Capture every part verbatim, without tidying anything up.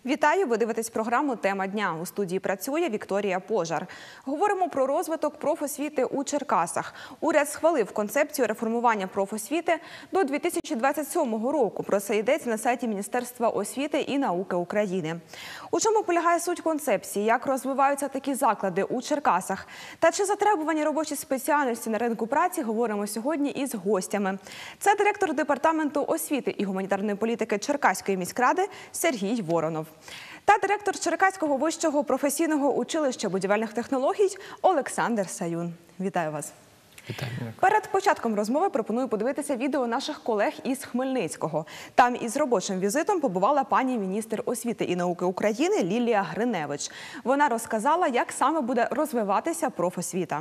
Вітаю! Ви дивитесь програму «Тема дня». У студії працює Вікторія Пожар. Говоримо про розвиток профосвіти у Черкасах. Уряд схвалив концепцію реформування профосвіти до дві тисячі двадцять сьомого року. Про це йдеться на сайті Міністерства освіти і науки України. У чому полягає суть концепції, як розвиваються такі заклади у Черкасах та чи затребувані робочі спеціальності на ринку праці, говоримо сьогодні із гостями. Це директор Департаменту освіти і гуманітарної політики Черкаської міськради Сергій Воронов та директор Черкаського вищого професійного училища будівельних технологій Олександр Саюн. Вітаю вас. Вітаю. Перед початком розмови пропоную подивитися відео наших колег із Хмельницького. Там із робочим візитом побувала пані міністр освіти і науки України Лілія Гриневич. Вона розказала, як саме буде розвиватися профосвіта.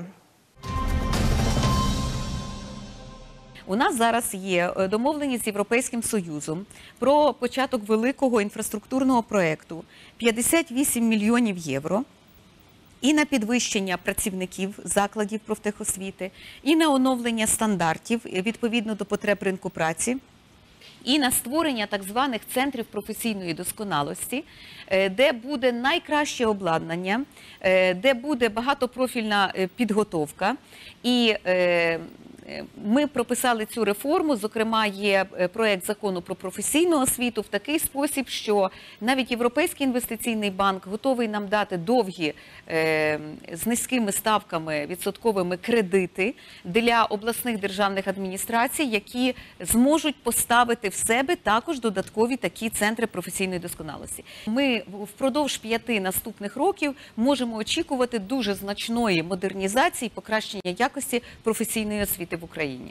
У нас зараз є домовленість з Європейським Союзом про початок великого інфраструктурного проєкту п'ятдесят вісім мільйонів євро і на підвищення працівників закладів профтехосвіти, і на оновлення стандартів відповідно до потреб ринку праці, і на створення так званих центрів професійної досконалості, де буде найкраще обладнання, де буде багатопрофільна підготовка. І ми прописали цю реформу, зокрема є проєкт закону про професійну освіту в такий спосіб, що навіть Європейський інвестиційний банк готовий нам дати довгі е, з низькими ставками відсотковими кредити для обласних державних адміністрацій, які зможуть поставити в себе також додаткові такі центри професійної досконалості. Ми впродовж п'яти наступних років можемо очікувати дуже значної модернізації, покращення якості професійної освіти в Україні.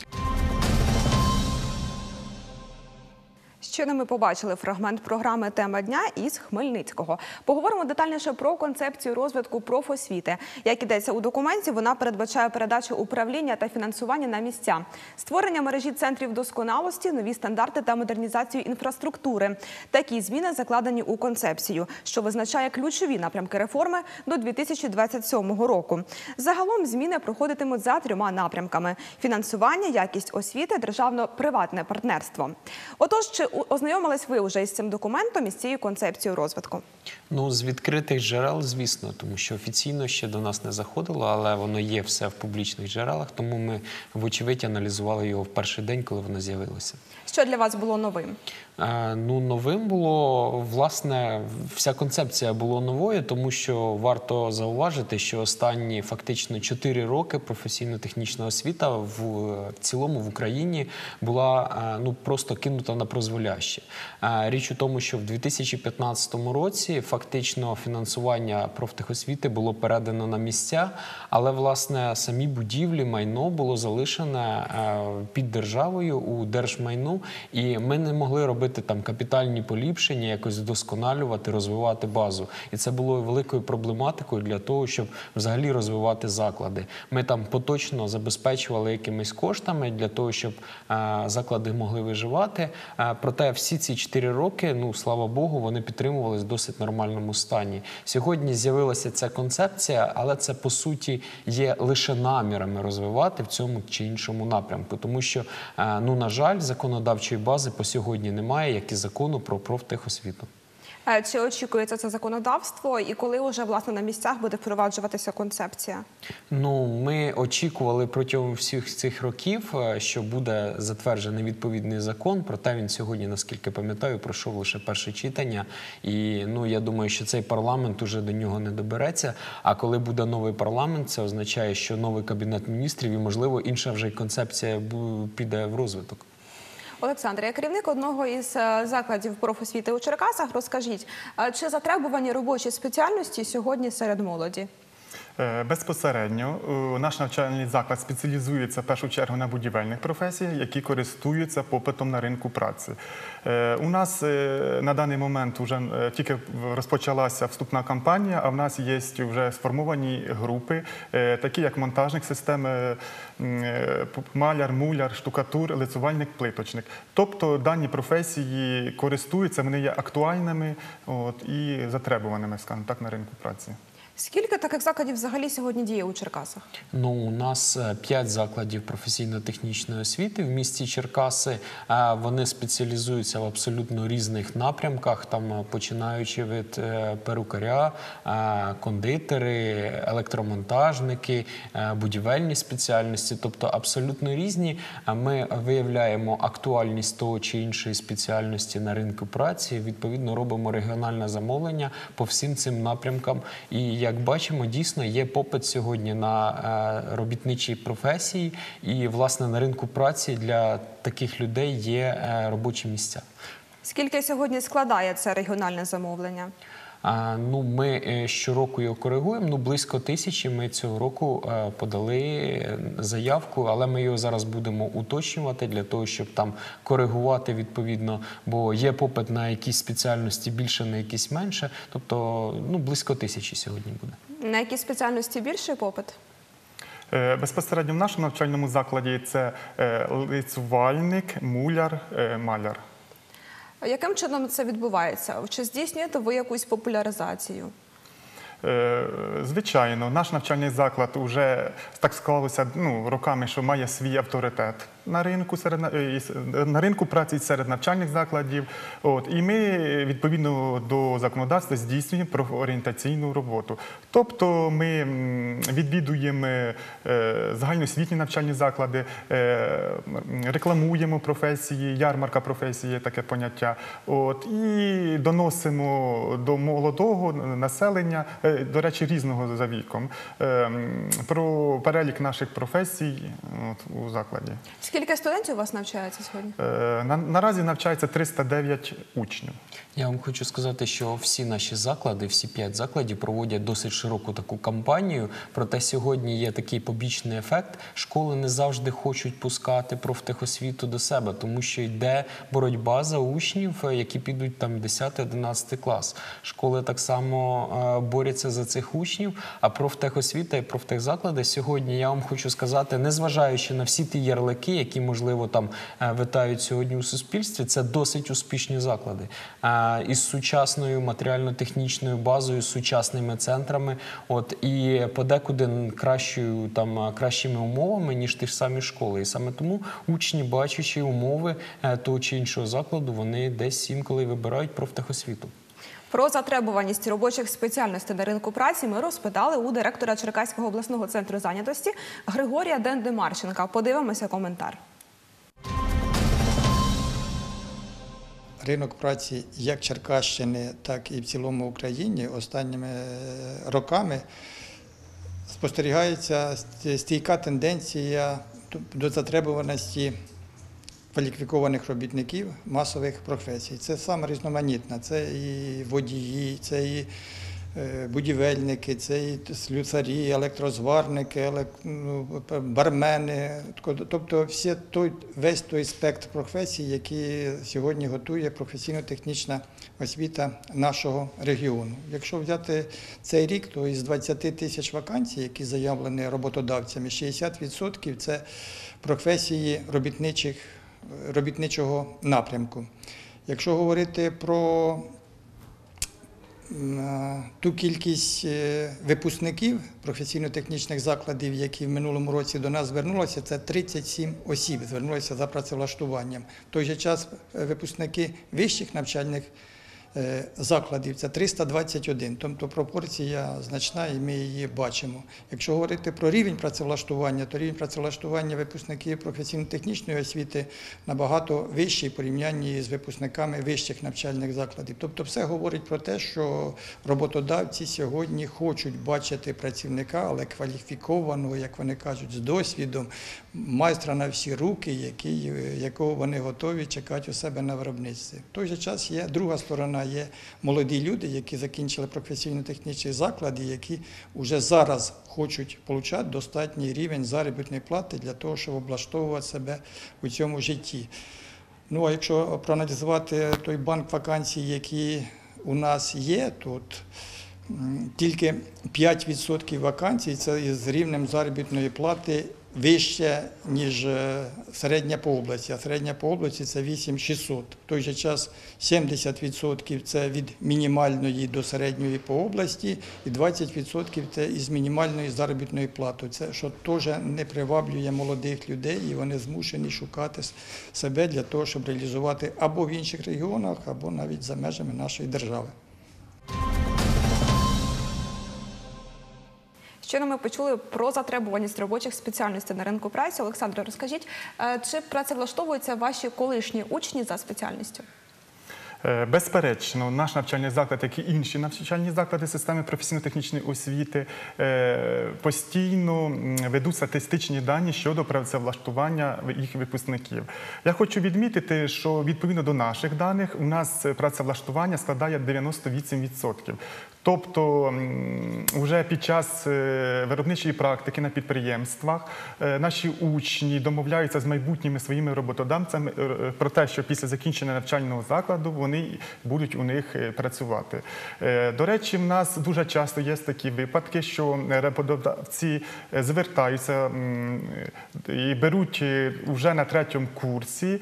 Щойно ми побачили фрагмент програми «Тема дня» із Хмельницького. Поговоримо детальніше про концепцію розвитку профосвіти. Як ідеться у документі, вона передбачає передачу управління та фінансування на місця, створення мережі центрів досконалості, нові стандарти та модернізацію інфраструктури. Такі зміни закладені у концепцію, що визначає ключові напрямки реформи до дві тисячі двадцять сьомого року. Загалом зміни проходитимуть за трьома напрямками – фінансування, якість освіти, державно-приватне партнерство. Отож, чи ознайомились ви вже із цим документом, із цією концепцією розвитку? Ну, з відкритих джерел, звісно, тому що офіційно ще до нас не заходило, але воно є все в публічних джерелах, тому ми, вочевидь, аналізували його в перший день, коли воно з'явилося. Що для вас було новим? Е, ну, новим було, власне, вся концепція була новою, тому що варто зауважити, що останні фактично чотири роки професійно-технічна освіта в, в цілому в Україні була е, ну, просто кинута на призволяще. Е, річ у тому, що в дві тисячі п'ятнадцятому році фактично фінансування профтехосвіти було передано на місця, але, власне, самі будівлі, майно було залишене е, під державою у держмайну, і ми не могли робити там капітальні поліпшення, якось вдосконалювати, розвивати базу. І це було великою проблематикою для того, щоб взагалі розвивати заклади. Ми там поточно забезпечували якимись коштами для того, щоб е, заклади могли виживати. Е, проте всі ці чотири роки, ну, слава Богу, вони підтримувалися в досить нормальному стані. Сьогодні з'явилася ця концепція, але це, по суті, є лише намірами розвивати в цьому чи іншому напрямку. Тому що, е, ну, на жаль, законодавчої бази по сьогодні немає, як і закону про профтехосвіту. Чи очікується це законодавство і коли вже, власне, на місцях буде впроваджуватися концепція? Ну, ми очікували протягом всіх цих років, що буде затверджений відповідний закон, проте він сьогодні, наскільки пам'ятаю, пройшов лише перше читання. І, ну, я думаю, що цей парламент уже до нього не добереться. А коли буде новий парламент, це означає, що новий Кабінет міністрів і, можливо, інша вже концепція піде в розвиток. Олександр, як керівник одного із закладів профосвіти у Черкасах, розкажіть, чи затребувані робочі спеціальності сьогодні серед молоді? Безпосередньо наш навчальний заклад спеціалізується в першу чергу на будівельних професіях, які користуються попитом на ринку праці. У нас на даний момент вже тільки розпочалася вступна кампанія, а в нас є вже сформовані групи, такі як монтажник системи, маляр, муляр, штукатур, лицювальник, плиточник. Тобто дані професії користуються, вони є актуальними от, і затребуваними, скажімо так, на ринку праці. Скільки таких закладів взагалі сьогодні діє у Черкасах? Ну, у нас е, п'ять закладів професійно-технічної освіти в місті Черкаси. Е, Вони спеціалізуються в абсолютно різних напрямках, там е, починаючи від е, перукаря, е, кондитери, електромонтажники, е, будівельні спеціальності, тобто абсолютно різні. Е, Ми виявляємо актуальність того чи іншої спеціальності на ринку праці, відповідно робимо регіональне замовлення по всім цим напрямкам. І як бачимо, дійсно є попит сьогодні на е, робітничі професії, і, власне, на ринку праці для таких людей є е, робочі місця. Скільки сьогодні складає це регіональне замовлення? А, ну, ми е, щороку його коригуємо, ну, близько тисячі. Ми цього року е, подали заявку, але ми його зараз будемо уточнювати для того, щоб там коригувати відповідно, бо є попит на якісь спеціальності більше, на якісь менше, тобто, ну, близько тисячі сьогодні буде. На які спеціальності більший попит? Е, Безпосередньо в нашому навчальному закладі це е, лицювальник, муляр, е, маляр. Яким чином це відбувається? Чи здійснюєте ви якусь популяризацію? Е, Звичайно, наш навчальний заклад вже так склалося, ну, роками, що має свій авторитет на ринку, серед, на- е, і- на ринку праці серед навчальних закладів. От, і ми, відповідно до законодавства, здійснюємо профорієнтаційну роботу. Тобто ми м, відвідуємо е, загальноосвітні навчальні заклади, е, м, рекламуємо професії, ярмарка професії, є таке поняття. От, і доносимо до молодого населення, е, до речі, різного за віком, е, м, про перелік наших професій от, у закладі. Скільки студентів у вас навчається сьогодні? Е, На, наразі навчається триста дев'ять учнів. Я вам хочу сказати, що всі наші заклади, всі п'ять закладів проводять досить широку таку кампанію. Проте сьогодні є такий побічний ефект. Школи не завжди хочуть пускати профтехосвіту до себе, тому що йде боротьба за учнів, які підуть там десятий-одинадцятий клас. Школи так само е, борються за цих учнів, а профтехосвіта і профтехзаклади сьогодні, я вам хочу сказати, незважаючи на всі ті ярлики, які, можливо, там е, витають сьогодні у суспільстві, це досить успішні заклади. Е, Із сучасною матеріально-технічною базою, з сучасними центрами, от, і подекуди кращою, там, кращими умовами, ніж ті ж самі школи. І саме тому учні, бачачи умови е, того чи іншого закладу, вони десь інколи вибирають профтехосвіту. Про затребуваність робочих спеціальностей на ринку праці ми розпитали у директора Черкаського обласного центру зайнятості Григорія Дендемарченка. Подивимося коментар. Ринок праці як Черкащини, так і в цілому Україні останніми роками спостерігається стійка тенденція до затребуваності кваліфікованих робітників масових професій. Це саме різноманітна. Це і водії, це і будівельники, це і слюсарі, електрозварники, елек... бармени. Тобто всі той, весь той спектр професій, який сьогодні готує професійно-технічна освіта нашого регіону. Якщо взяти цей рік, то із двадцяти тисяч вакансій, які заявлені роботодавцями, шістдесят відсотків – це професії робітничих, робітничого напрямку. Якщо говорити про ту кількість випускників професійно-технічних закладів, які в минулому році до нас звернулися, це тридцять сім осіб звернулися за працевлаштуванням. В той же час випускники вищих навчальних закладів – це триста двадцять один, тобто пропорція значна і ми її бачимо. Якщо говорити про рівень працевлаштування, то рівень працевлаштування випускників професійно-технічної освіти набагато вищий в порівнянні з випускниками вищих навчальних закладів. Тобто все говорить про те, що роботодавці сьогодні хочуть бачити працівника, але кваліфікованого, як вони кажуть, з досвідом, майстра на всі руки, який, якого вони готові чекати у себе на виробництві. В той же час є друга сторона, є молоді люди, які закінчили професійно-технічні заклади, які вже зараз хочуть отримати достатній рівень заробітної плати для того, щоб облаштовувати себе у цьому житті. Ну, а якщо проаналізувати той банк вакансій, які у нас є, то тільки п'ять відсотків вакансій – це з рівнем заробітної плати вище, ніж середня по області, а середня по області – це вісім тисяч шістсот. В той же час сімдесят відсотків – це від мінімальної до середньої по області, і двадцять відсотків – це із мінімальної заробітної плати. Це, що теж не приваблює молодих людей, і вони змушені шукати себе для того, щоб реалізувати або в інших регіонах, або навіть за межами нашої держави. Щойно ми почули про затребуваність робочих спеціальностей на ринку праці. Олександре, розкажіть, чи працевлаштовуються ваші колишні учні за спеціальністю? Безперечно, наш навчальний заклад, як і інші навчальні заклади системи професійно-технічної освіти, постійно ведуть статистичні дані щодо працевлаштування їх випускників. Я хочу відмітити, що відповідно до наших даних у нас працевлаштування складає дев'яносто вісім відсотків. Тобто вже під час виробничої практики на підприємствах наші учні домовляються з майбутніми своїми роботодавцями про те, що після закінчення навчального закладу вони будуть у них працювати. До речі, в нас дуже часто є такі випадки, що роботодавці звертаються і беруть вже на третьому курсі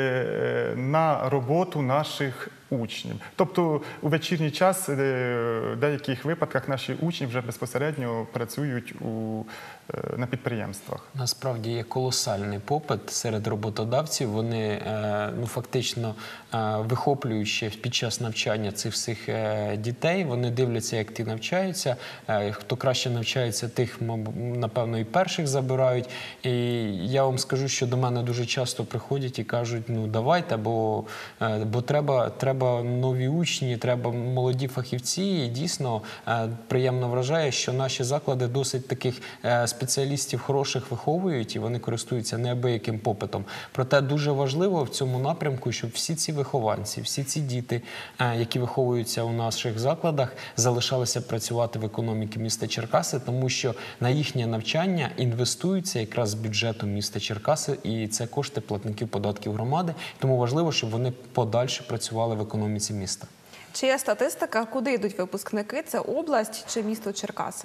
на роботу наших учнів. Тобто у вечірній час в деяких випадках наші учні вже безпосередньо працюють у, на підприємствах. Насправді є колосальний попит серед роботодавців. Вони ну, фактично вихоплюючи під час навчання цих всіх дітей, вони дивляться, як ті навчаються. Хто краще навчається, тих, напевно, і перших забирають. І я вам скажу, що до мене дуже часто приходять і кажуть, ну давайте, бо, бо треба, треба нові учні, треба молоді фахівці. І дійсно приємно вражає, що наші заклади досить таких спеціалістів хороших виховують, і вони користуються неабияким попитом. Проте дуже важливо в цьому напрямку, щоб всі ці вихованці, всі ці діти, які виховуються у наших закладах, залишалися працювати в економіці міста Черкаси, тому що на їхнє навчання інвестуються якраз з бюджету міста Черкаси, і це кошти платників податків громади. Тому важливо, щоб вони подальше працювали в економіці міста. Чи є статистика, куди йдуть випускники? Це область чи місто Черкаси?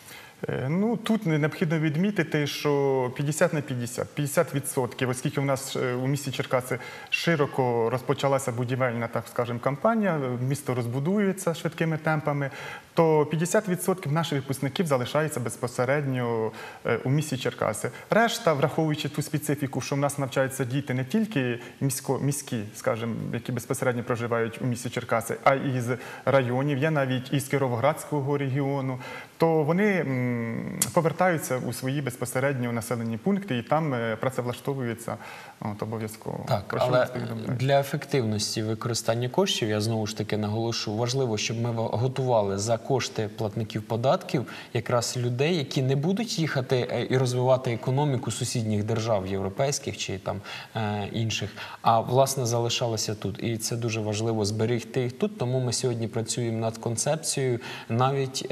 Ну, тут необхідно відмітити, що п'ятдесят на п'ятдесят. п'ятдесят відсотків, оскільки у нас у місті Черкаси широко розпочалася будівельна, так скажемо, кампанія, місто розбудується швидкими темпами, то п'ятдесят відсотків наших випускників залишаються безпосередньо у місті Черкаси. Решта, враховуючи ту специфіку, що в нас навчаються діти не тільки місько, міські, скажімо, які безпосередньо проживають у місті Черкаси, а й з районів, є навіть із Кіровоградського регіону, то вони повертаються у свої безпосередньо населені пункти і там працевлаштовуються обов'язково. Так, але для ефективності використання коштів, я знову ж таки наголошу, важливо, щоб ми готували за кошти платників податків якраз людей, які не будуть їхати і розвивати економіку сусідніх держав, європейських чи там е, інших, а власне залишалися тут. І це дуже важливо зберегти їх тут, тому ми сьогодні працюємо над концепцією навіть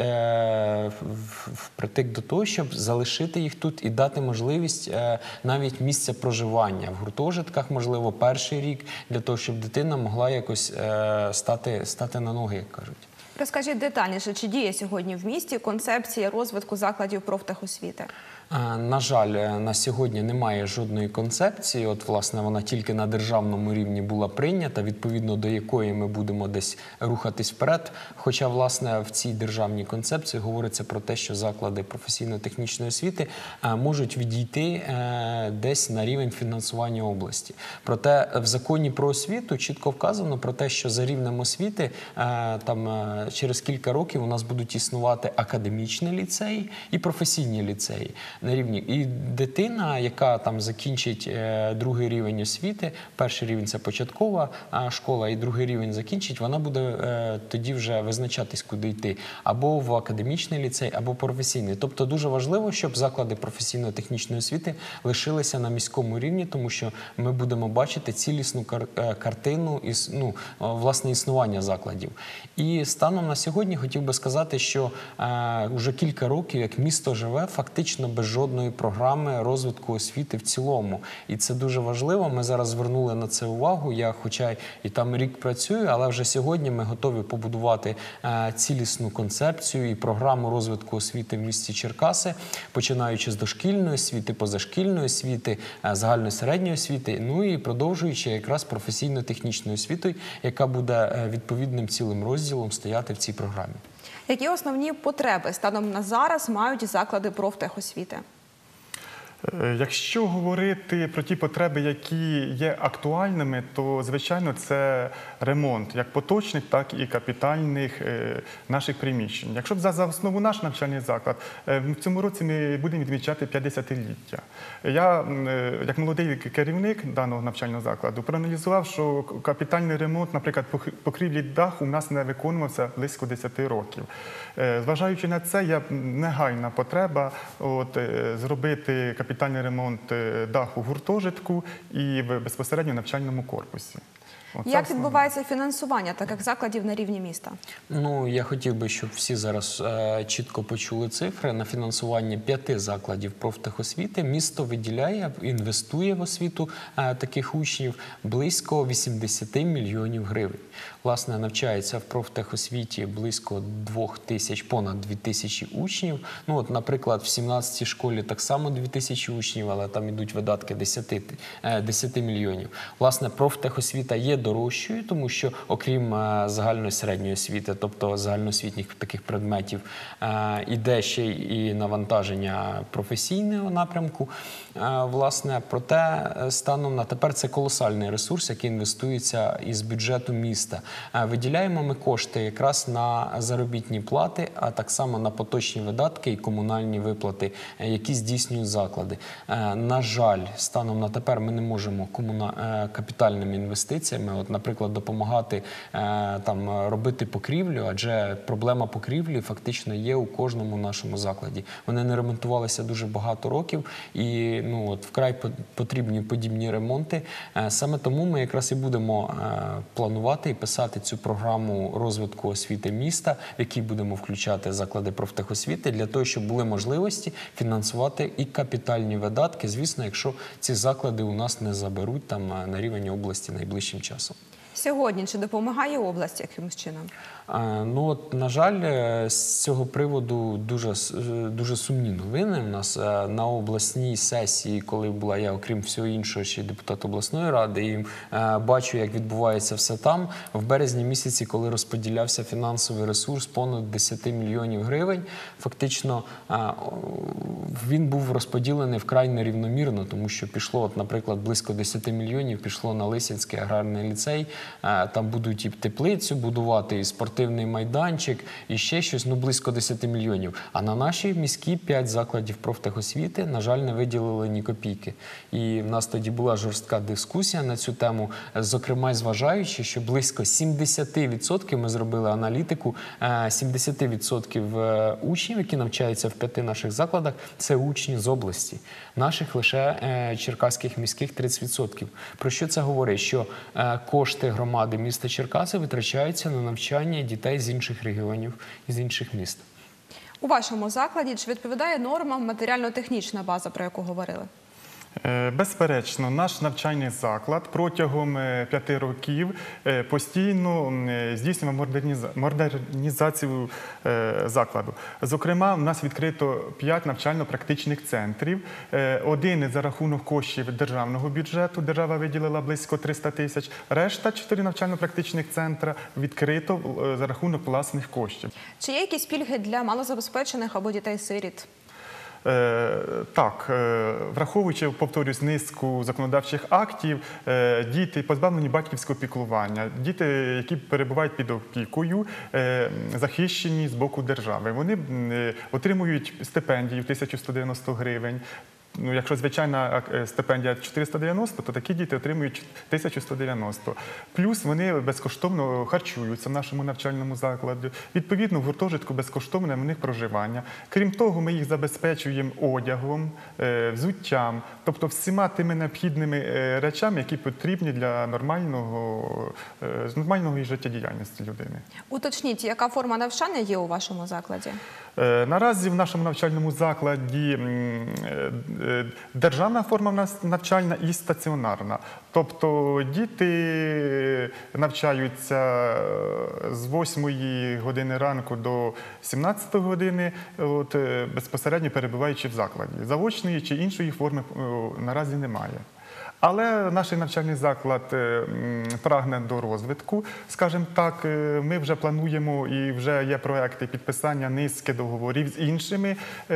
е, впритик до того, щоб залишити їх тут і дати можливість е, навіть місця проживання в гуртожитках, можливо, перший рік, для того, щоб дитина могла якось е, стати, стати на ноги, як кажуть. Розкажіть детальніше, чи діє сьогодні в місті концепція розвитку закладів профтехосвіти? На жаль, на сьогодні немає жодної концепції. От, власне, вона тільки на державному рівні була прийнята, відповідно до якої ми будемо десь рухатись вперед. Хоча, власне, в цій державній концепції говориться про те, що заклади професійно-технічної освіти можуть відійти десь на рівень фінансування області. Проте в законі про освіту чітко вказано про те, що за рівнем освіти там через кілька років у нас будуть існувати академічні ліцеї і професійні ліцеї. На рівні. І дитина, яка там закінчить е, другий рівень освіти, перший рівень – це початкова а, школа, і другий рівень закінчить, вона буде е, тоді вже визначатись, куди йти. Або в академічний ліцей, або професійний. Тобто дуже важливо, щоб заклади професійно-технічної освіти лишилися на міському рівні, тому що ми будемо бачити цілісну кар е, картину іс, ну, власне існування закладів. І станом на сьогодні хотів би сказати, що е, вже кілька років, як місто живе, фактично без жодної програми розвитку освіти в цілому. І це дуже важливо. Ми зараз звернули на це увагу. Я, хоча і там рік працюю, але вже сьогодні ми готові побудувати е, цілісну концепцію і програму розвитку освіти в місті Черкаси, починаючи з дошкільної освіти, позашкільної освіти, е, загальної середньої освіти, ну і продовжуючи якраз професійно-технічною освітою, яка буде е, відповідним цілим розділом стояти в цій програмі. Які основні потреби станом на зараз мають заклади профтехосвіти? Якщо говорити про ті потреби, які є актуальними, то, звичайно, це ремонт як поточних, так і капітальних е, наших приміщень. Якщо б за, за основу наш навчальний заклад, е, в цьому році ми будемо відмічати п'ятдесятиліття. Я, е, як молодий керівник даного навчального закладу, проаналізував, що капітальний ремонт, наприклад, покрівлі даху у нас не виконувався близько десяти років. Е, зважаючи на це, є негайна потреба от, е, зробити капітальний ремонт даху в гуртожитку і в безпосередньо навчальному корпусі. Оце Як основне. відбувається фінансування таких закладів на рівні міста? Ну, я хотів би, щоб всі зараз е, чітко почули цифри. На фінансування п'яти закладів профтехосвіти місто виділяє, інвестує в освіту е, таких учнів близько вісімдесят мільйонів гривень. Власне, навчається в профтехосвіті близько двох тисяч, понад дві тисячі учнів. Ну, от, наприклад, в сімнадцятій школі так само дві тисячі учнів, але там ідуть видатки десяти мільйонів. Власне, профтехосвіта є дорожчою, тому що окрім е, загальної середньої освіти, тобто загальноосвітніх таких предметів, е, іде ще і навантаження професійного напрямку. Е, власне, проте станом на тепер це колосальний ресурс, який інвестується із бюджету міста. Е, виділяємо ми кошти якраз на заробітні плати, а так само на поточні видатки і комунальні виплати, е, які здійснюють заклади. Е, на жаль, станом на тепер ми не можемо комуна... е, капітальними інвестиціями, от, наприклад, допомагати е, там, робити покрівлю, адже проблема покрівлі фактично є у кожному нашому закладі. Вони не ремонтувалися дуже багато років і ну, от, вкрай потрібні подібні ремонти. Е, саме тому ми якраз і будемо е, планувати і писати цю програму розвитку освіти міста, в якій будемо включати заклади профтехосвіти, для того, щоб були можливості фінансувати і капітальні видатки, звісно, якщо ці заклади у нас не заберуть там, на рівень області найближчим часом. Сьогодні чи допомагає область якимось чином? Ну, от, на жаль, з цього приводу дуже, дуже сумні новини. У нас на обласній сесії, коли була я, окрім всього іншого, ще й депутат обласної ради, і бачу, як відбувається все там. В березні місяці, коли розподілявся фінансовий ресурс понад десять мільйонів гривень, фактично він був розподілений вкрай нерівномірно, тому що пішло, от, наприклад, близько десять мільйонів пішло на Лисянський аграрний ліцей. Там будуть і теплицю будувати, і спортивний майданчик, і ще щось, ну, близько десять мільйонів. А на наші міські п'ять закладів профтехосвіти, на жаль, не виділили ні копійки. І в нас тоді була жорстка дискусія на цю тему, зокрема, зважаючи, що близько сімдесят відсотків, ми зробили аналітику, сімдесят відсотків учнів, які навчаються в п'яти наших закладах, це учні з області. Наших лише черкаських міських тридцять відсотків. Про що це говорить? Що кошти громади міста Черкаси витрачаються на навчання дітей з інших регіонів і з інших міст. У вашому закладі чи відповідає нормам матеріально-технічна база, про яку говорили? Безперечно, наш навчальний заклад протягом п'яти років постійно здійснює модернізацію закладу. Зокрема, у нас відкрито п'ять навчально-практичних центрів. Один за рахунок коштів державного бюджету, держава виділила близько триста тисяч. Решта чотири навчально-практичних центри відкрито за рахунок власних коштів. Чи є якісь пільги для малозабезпечених або дітей-сиріт? Так, враховуючи, повторюсь, низку законодавчих актів, діти позбавлені батьківського піклування, діти, які перебувають під опікою, захищені з боку держави. Вони отримують стипендію тисячу сто дев'яносто гривень. ну, якщо звичайна е, стипендія чотириста дев'яносто, то такі діти отримують тисячу сто дев'яносто. Плюс вони безкоштовно харчуються в нашому навчальному закладі. Відповідно, в гуртожитку безкоштовне в них проживання. Крім того, ми їх забезпечуємо одягом, е, взуттям, тобто всіма тими необхідними е, речами, які потрібні для нормального, е, нормальної життєдіяльності людини. Уточніть, яка форма навчання є у вашому закладі? Е, Наразі в нашому навчальному закладі м, е, е, державна форма в нас навчальна і стаціонарна. Тобто діти навчаються е, з восьмої години ранку до сімнадцятої години, от, е, безпосередньо перебуваючи в закладі. Заочної чи іншої форми е, наразі немає. Але наш навчальний заклад е, м, прагне до розвитку. Скажімо так, е, ми вже плануємо і вже є проекти підписання низки договорів з іншими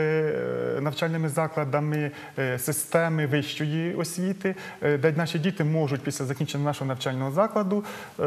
е, навчальними закладами е, системи вищої освіти, е, де наші діти можуть після закінчення нашого навчального закладу е,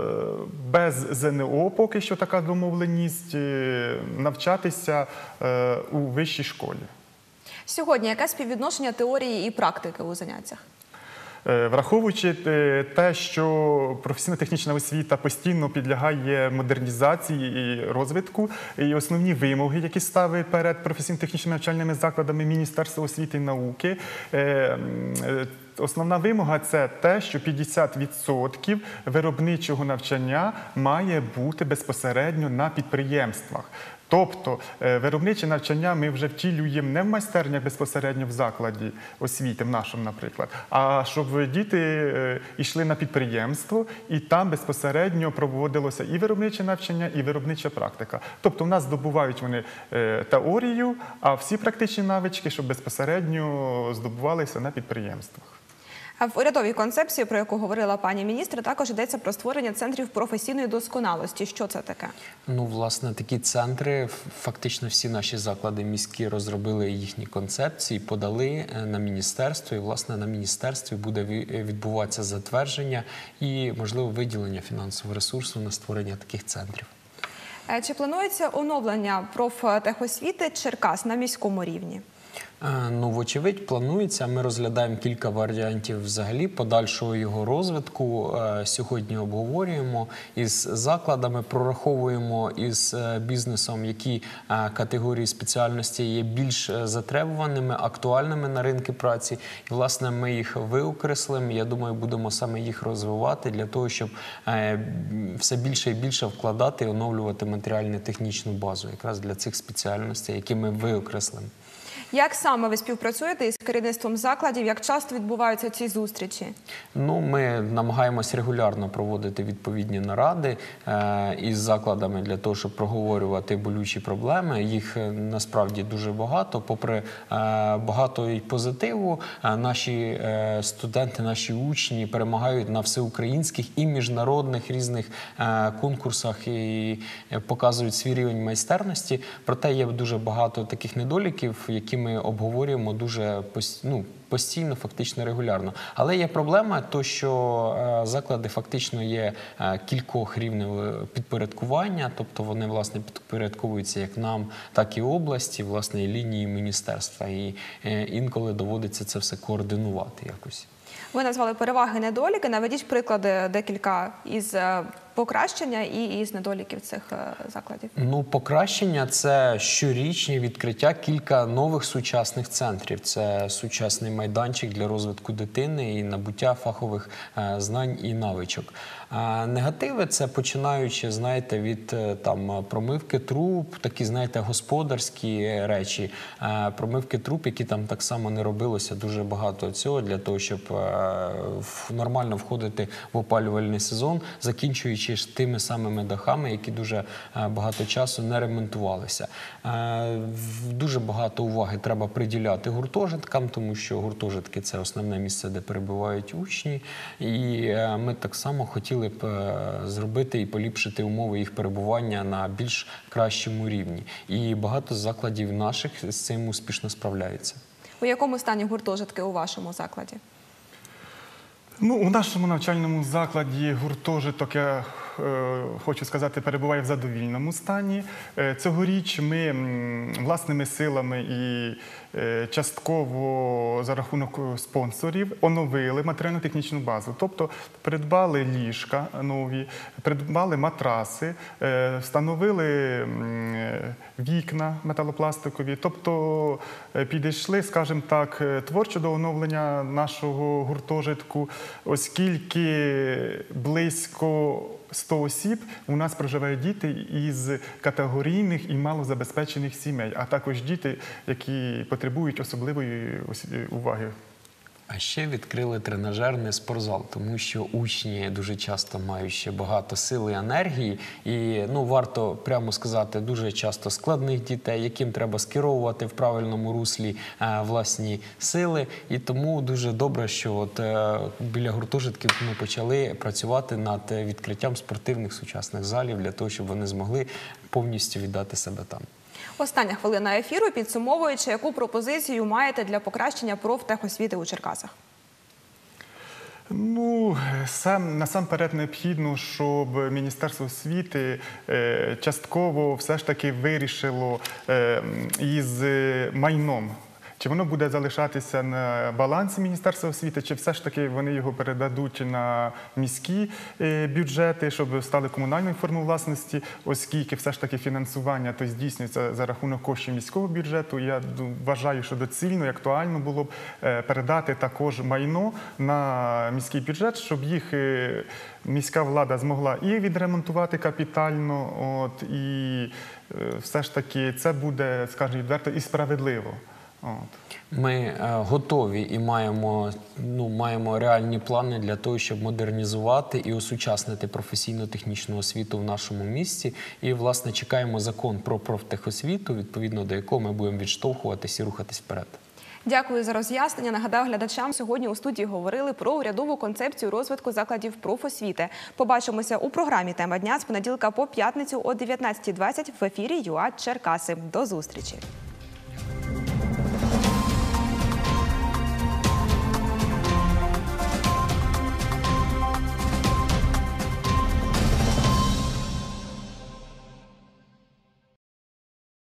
без ЗНО, поки що така домовленість, е, навчатися е, у вищій школі. Сьогодні яке співвідношення теорії і практики у заняттях? Е, Враховуючи е, те, що професійно-технічна освіта постійно підлягає модернізації і розвитку, і основні вимоги, які ставить перед професійно-технічними навчальними закладами Міністерства освіти і науки, е, е, основна вимога – це те, що п'ятдесят відсотків виробничого навчання має бути безпосередньо на підприємствах. Тобто е, виробниче навчання ми вже втілюємо не в майстернях безпосередньо в закладі освіти, в нашому, наприклад, а щоб діти е, йшли на підприємство і там безпосередньо проводилося і виробниче навчання, і виробнича практика. Тобто в нас здобувають вони е, теорію, а всі практичні навички, щоб безпосередньо здобувалися на підприємствах. А в урядовій концепції, про яку говорила пані міністр, також йдеться про створення центрів професійної досконалості. Що це таке? Ну, власне, такі центри, фактично всі наші заклади міські розробили їхні концепції, подали на міністерство, і, власне, на міністерстві буде відбуватися затвердження і, можливо, виділення фінансового ресурсу на створення таких центрів. Чи планується оновлення профтехосвіти Черкас на міському рівні? Ну, вочевидь, планується. Ми розглядаємо кілька варіантів взагалі подальшого його розвитку. Сьогодні обговорюємо із закладами, прораховуємо із бізнесом, які категорії спеціальності є більш затребуваними, актуальними на ринку праці. І, власне, ми їх виокреслимо. Я думаю, будемо саме їх розвивати для того, щоб все більше і більше вкладати і оновлювати матеріально-технічну базу якраз для цих спеціальностей, які ми виокреслимо. Як саме ви співпрацюєте із керівництвом закладів? Як часто відбуваються ці зустрічі? Ну, ми намагаємось регулярно проводити відповідні наради е, із закладами для того, щоб проговорювати болючі проблеми. Їх е, насправді дуже багато. Попри е, багато і позитиву, е, наші е, студенти, наші учні перемагають на всеукраїнських і міжнародних різних е, конкурсах і показують свій рівень майстерності. Проте є дуже багато таких недоліків, які ми обговорюємо дуже ну, постійно, фактично регулярно. Але є проблема, то що заклади фактично є кількох рівнів підпорядкування, тобто вони, власне, підпорядковуються як нам, так і області, власне, і лінії міністерства. І інколи доводиться це все координувати якось. Ви назвали переваги, недоліки. Наведіть приклади декілька із покращення і із недоліків цих закладів. Ну, покращення – це щорічні відкриття кілька нових сучасних центрів. Це сучасний майданчик для розвитку дитини і набуття фахових е, знань і навичок. А негативи – це починаючи, знаєте, від там промивки труб, такі, знаєте, господарські речі, е, промивки труб, які там так само не робилося, дуже багато цього для того, щоб е, нормально входити в опалювальний сезон, закінчуючи ж тими самими дахами, які дуже багато часу не ремонтувалися. Дуже багато уваги треба приділяти гуртожиткам, тому що гуртожитки – це основне місце, де перебувають учні. І ми так само хотіли б зробити і поліпшити умови їх перебування на більш кращому рівні. І багато закладів наших з цим успішно справляються. У якому стані гуртожитки у вашому закладі? Ну, у нашому навчальному закладі гуртожиток, я е, хочу сказати, перебуває в задовільному стані. Е, Цьогоріч ми м, власними силами і е, частково за рахунок спонсорів оновили матеріально-технічну базу. Тобто придбали ліжка нові, придбали матраси, е, встановили м, е, вікна металопластикові. Тобто е, підійшли, скажімо так, е, творчо до оновлення нашого гуртожитку, оскільки близько сто осіб у нас проживають діти із категорійних і малозабезпечених сімей, а також діти, які потребують особливої уваги. А ще відкрили тренажерний спортзал, тому що учні дуже часто мають ще багато сили і енергії. І, ну, варто прямо сказати, дуже часто складних дітей, яким треба скеровувати в правильному руслі е, власні сили. І тому дуже добре, що от, е, біля гуртожитків ми почали працювати над відкриттям спортивних сучасних залів для того, щоб вони змогли повністю віддати себе там. Остання хвилина ефіру, підсумовуючи, яку пропозицію маєте для покращення профтехосвіти у Черкасах? Ну, сам, насамперед необхідно, щоб Міністерство освіти е, частково все ж таки вирішило е, із майном. Чи воно буде залишатися на балансі Міністерства освіти, чи все ж таки вони його передадуть на міські бюджети, щоб стали комунальною формою власності, оскільки все ж таки фінансування то здійснюється за рахунок коштів міського бюджету. Я вважаю, що доцільно і актуально було б передати також майно на міський бюджет, щоб їх міська влада змогла і відремонтувати капітально, от, і все ж таки це буде, скажімо відверто, і справедливо. От. Ми е, готові і маємо, ну, маємо реальні плани для того, щоб модернізувати і осучаснити професійно-технічну освіту в нашому місті. І, власне, чекаємо закон про профтехосвіту, відповідно до якого ми будемо відштовхуватись і рухатись вперед. Дякую за роз'яснення. Нагадаю глядачам, сьогодні у студії говорили про урядову концепцію розвитку закладів профосвіти. Побачимося у програмі «Тема дня» з понеділка по п'ятницю о дев'ятнадцятій двадцять в ефірі ЮА Черкаси. До зустрічі!